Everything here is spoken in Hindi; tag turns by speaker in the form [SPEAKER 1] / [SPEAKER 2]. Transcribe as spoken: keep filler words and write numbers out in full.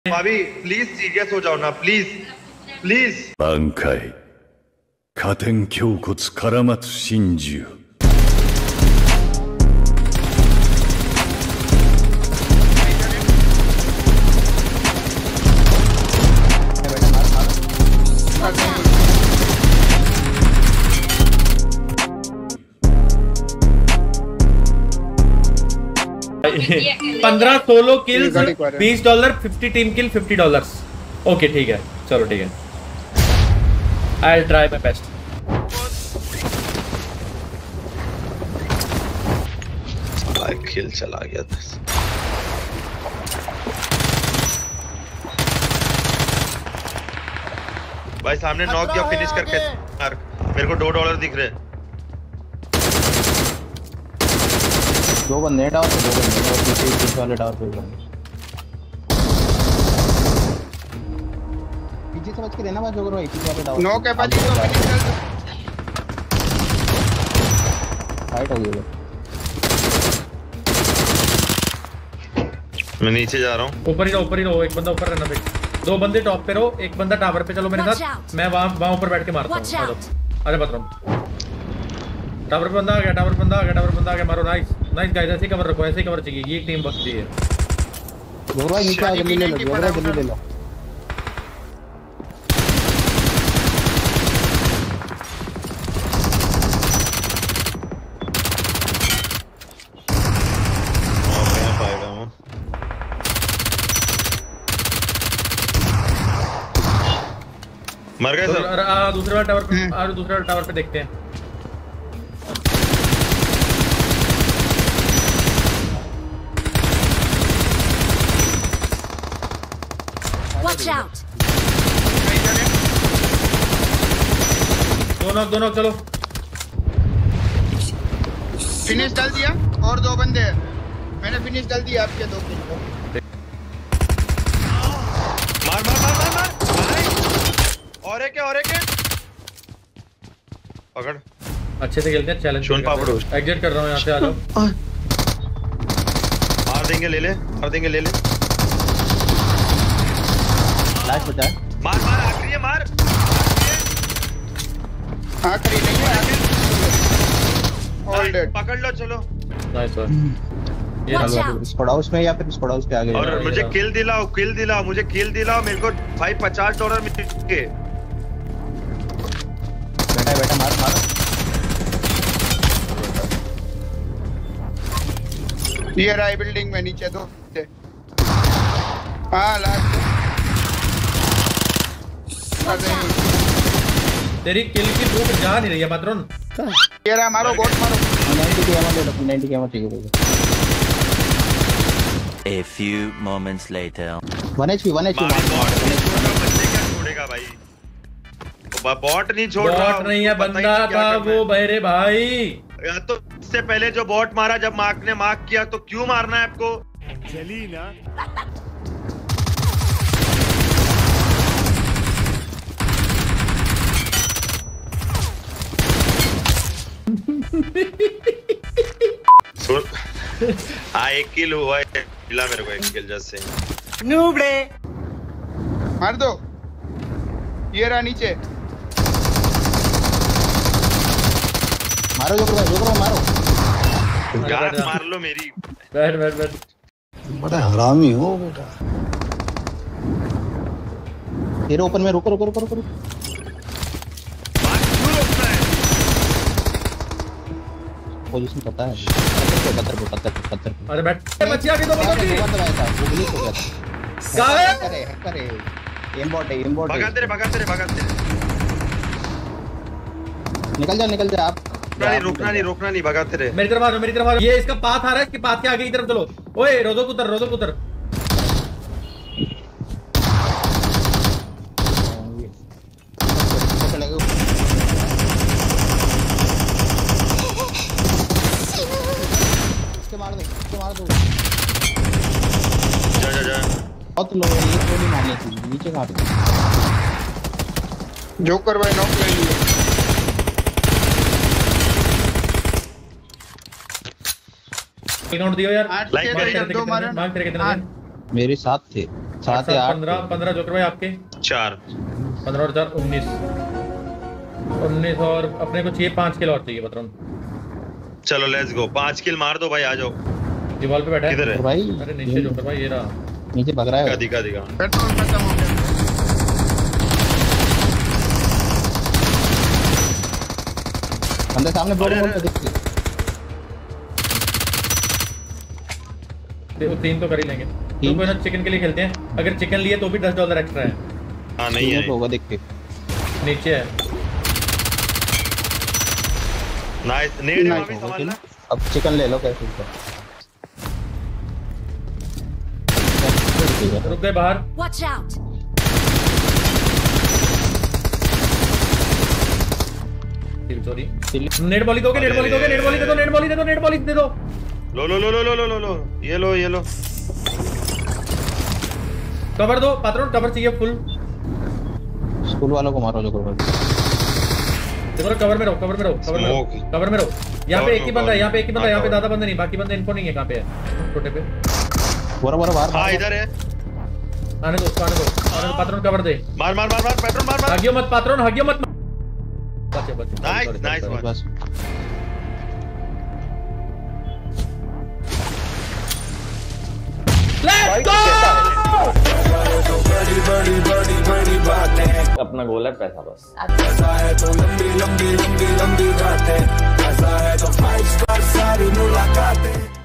[SPEAKER 1] भाभी प्लीज सीरियस हो जाओ ना, प्लीज प्लीज।
[SPEAKER 2] 반kai 가ten 교고츠 카라마츠 신주
[SPEAKER 3] पंद्रह सोलो किल्स बीस dollar, fifty team kill fifty dollar. Okay ठीक है, चलो ठीक है, I will try my best.
[SPEAKER 1] भाई किल चला गया था भाई, सामने नॉक किया, फिनिश करके यार मेरे को दो डॉलर दिख रहे हैं।
[SPEAKER 4] दो बंदे टावर पे, दो बंदे और पीछे पीछे वाले टावर पे बंदे। पीछे से बच के रहना, बस जोगर भाई पीछे वाले टावर।
[SPEAKER 5] नॉक है भाई, तो फिनिश
[SPEAKER 4] फाइट हो गई।
[SPEAKER 1] मैं नीचे जा रहा हूँ।
[SPEAKER 3] ऊपर ही रहो, ऊपर ही रहो, एक बंदा ऊपर रहना भाई, दो बंदे टॉप पे रहो, एक बंदा टावर पे। चलो मेरे साथ, मैं वहां वहां ऊपर बैठ के मारता हूँ। अरे बता रहा हूँ, टावर पे बंदा आ गया, टावर पे बंदा आ गया, टावर पे बंदा आ गया, मारो। नाइस नाइस गाइस, ऐसे कवर रखो, ऐसे कवर चाहिए, ये टीम बस चाहिए।
[SPEAKER 4] जोगर भाई नीचे आ, जल्दी ले लो, जोगर भाई जल्दी ले लो।
[SPEAKER 1] मर गए सब।
[SPEAKER 3] और दूसरे वाले टावर पे, और दूसरे वाले टावर पे देखते हैं।
[SPEAKER 6] Watch out!
[SPEAKER 3] दोनों दोनों चलो,
[SPEAKER 5] फिनिश डाल दिया और दो बंदे, मैंने फिनिश डाल दिया आपके दो किल को।
[SPEAKER 1] मार मार मार मार मार, और एक है, और एक है, पकड़।
[SPEAKER 3] अच्छे से खेलते हैं, चैलेंज
[SPEAKER 1] शोन पापड़ो
[SPEAKER 3] एग्जिट कर रहा हूं, यहां से आ जाओ।
[SPEAKER 1] मार देंगे, ले ले, मार देंगे, ले ले।
[SPEAKER 4] लास्ट बचा है,
[SPEAKER 1] मार मार, आखिरी है, मार
[SPEAKER 5] आखिरी नहीं है, ऑल डेड।
[SPEAKER 1] पकड़ लो, चलो।
[SPEAKER 3] Nice one. ये
[SPEAKER 6] Watch
[SPEAKER 3] डालो
[SPEAKER 6] out!
[SPEAKER 4] स्क्वाड हाउस में या फिर स्क्वाड हाउस के आगे।
[SPEAKER 1] और मुझे किल दिलाओ, किल दिलाओ, मुझे किल दिलाओ, मेरे को भाई पचास डॉलर मिल के।
[SPEAKER 4] बेटा बेटा मार मार।
[SPEAKER 5] ये राय बिल्डिंग में नीचे दो। हां लास्ट
[SPEAKER 3] तेरी किल की भूख जा नहीं रही है पात्रोन।
[SPEAKER 5] ये रहा, मारो बोट मारो।
[SPEAKER 4] नब्बे की एमो दे दो, नब्बे की एमो चाहिए मुझे।
[SPEAKER 7] A few moments later.
[SPEAKER 4] One HP one HP
[SPEAKER 1] बच्चे क्या छोड़ेगा भाई, वो बॉट नहीं छोड़ रहा।
[SPEAKER 3] बॉट नहीं है, बंदा था वो बहरे भाई।
[SPEAKER 1] या तो इससे पहले जो बॉट मारा, जब मार्क ने मार्क किया तो क्यों मारना है आपको?
[SPEAKER 2] चली ना
[SPEAKER 1] हाँ एक किल हुआ है, मिला मेरे को एक किल जैसे।
[SPEAKER 5] नूबड़े मार दो, ये रहा नीचे।
[SPEAKER 4] मारो जोकर भाई, जोकर भाई मारो
[SPEAKER 1] यार, मार लो मेरी।
[SPEAKER 3] बैठ बैठ बैठ,
[SPEAKER 4] बड़ा हरामी हो बेटा। तेरे ओपन में रुको रुको रुको रुको। पोजीशन पता है, पत्थर पे पत्थर पे पत्थर पे।
[SPEAKER 3] अरे बैठ, बच्चियां की तो बहुत ही
[SPEAKER 4] दो बार था, वो ग्लिच हो गया था।
[SPEAKER 3] गायब
[SPEAKER 4] करे करे एम बॉट है, एम बॉट है।
[SPEAKER 1] भगाते रहे, भगाते रहे, भगाते रहे।
[SPEAKER 4] निकल जा निकल जा आप।
[SPEAKER 1] नहीं, रुकना नहीं, रुकना नहीं, भगाते रहे।
[SPEAKER 3] मेरी तरफ आ जाओ, मेरी तरफ आ जाओ। ये इसका पाथ आ रहा है, इसके पाथ के आगे की तरफ चलो। ओए रोजो कुतर, रोजो कुतर।
[SPEAKER 4] मार दे, मार दो।
[SPEAKER 1] जा जा जा।
[SPEAKER 4] बहुत लो, ये तो नहीं मारनी चाहिए, नीचे मार दो।
[SPEAKER 5] जोकर भाई नॉक ले लिया।
[SPEAKER 3] काउंट दियो यार,
[SPEAKER 5] लाइक
[SPEAKER 3] मार तेरे कितने, मार तेरे कितने।
[SPEAKER 4] मेरे साथ थे। सात या आठ
[SPEAKER 3] पंद्रह पंद्रह जोकर भाई आपके
[SPEAKER 1] चार
[SPEAKER 3] पंद्रह और चार उन्नीस उन्नीस और अपने को चाहिए पांच किलो और चाहिए पत्रों।
[SPEAKER 1] चलो लेट्स गो, पांच किल मार दो भाई, आ जाओ।
[SPEAKER 3] दीवार पे बैठा है
[SPEAKER 1] किधर है
[SPEAKER 4] भाई?
[SPEAKER 3] अरे नीचे जोकर भाई, ये रहा
[SPEAKER 4] नीचे भग रहा है।
[SPEAKER 1] दिखा दिखा
[SPEAKER 5] पेट्रोल खत्म हो गया।
[SPEAKER 4] बंदे सामने ब्रो
[SPEAKER 1] अरे,
[SPEAKER 4] बोल
[SPEAKER 1] अरे।
[SPEAKER 4] के देख।
[SPEAKER 3] ते- तीन तो कर ही लेंगे। तो कोई ना चिकन के लिए खेलते हैं, अगर चिकन लिए तो भी दस डॉलर एक्स्ट्रा है।
[SPEAKER 1] हाँ नहीं है,
[SPEAKER 4] होगा देख के।
[SPEAKER 3] नीचे है
[SPEAKER 1] नाइस नेड है,
[SPEAKER 4] Nice
[SPEAKER 1] अभी
[SPEAKER 4] होगा,
[SPEAKER 1] संभालना।
[SPEAKER 4] अब चिकन ले लो कैसे इसका।
[SPEAKER 3] रुक गए बाहर।
[SPEAKER 6] Watch out!
[SPEAKER 3] सॉरी नेट बॉली दोगे, नेट बॉली दोगे, नेट बॉली दे दो, नेट बॉली दे दो, नेट बॉली दे दो।
[SPEAKER 1] लो लो लो लो लो लो लो लो ये लो ये लो।
[SPEAKER 3] कवर दो पात्रों, कवर चाहिए फुल।
[SPEAKER 4] स्कूल वालों को मारो जो करो।
[SPEAKER 3] देखो कवर में रहो, कवर में रहो, कवर में रहो,
[SPEAKER 1] Smoke।
[SPEAKER 3] कवर में रहो। यहाँ पे
[SPEAKER 1] Cover
[SPEAKER 3] एक ही
[SPEAKER 1] में,
[SPEAKER 3] बंदा है, यहाँ पे एक ही बंदा है, यहाँ पे
[SPEAKER 1] हाँ,
[SPEAKER 3] ज्यादा बंदे नहीं, बाकी बंदे इनको नहीं है। कहाँ पे है छोटे पे?
[SPEAKER 4] बोरा बोरा बाहर
[SPEAKER 1] हाँ इधर है,
[SPEAKER 3] आने दो उसको, आने दो, आने दो। पात्रों कवर दे,
[SPEAKER 1] मार मार मार मार पेट्रोल मार मार।
[SPEAKER 3] भागियो मत पात्रों, भागियो मत। बचे बचे।
[SPEAKER 1] Nice,
[SPEAKER 3] Sorry, sorry,
[SPEAKER 1] nice
[SPEAKER 3] sorry।
[SPEAKER 1] one।
[SPEAKER 4] बस
[SPEAKER 3] Let's go!
[SPEAKER 8] अपना गोल है पैसा बस।
[SPEAKER 9] ऐसा है तो लंबी लंबी लंबी लंबी बातें, ऐसा है तो फाइव स्टार सारी मुलाकातें।